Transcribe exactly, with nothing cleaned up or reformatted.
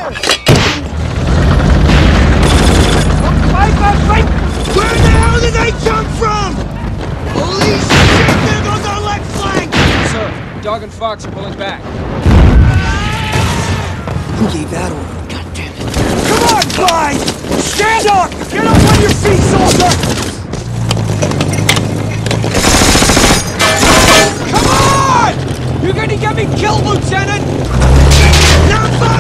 Where the hell did they come from? Holy shit, there goes our left flank! Sir, Dog and Fox are pulling back. Who gave that order? God damn it. Come on, guys! Stand up! Get up on your feet, soldier! Come on! You're gonna get me killed, Lieutenant! Not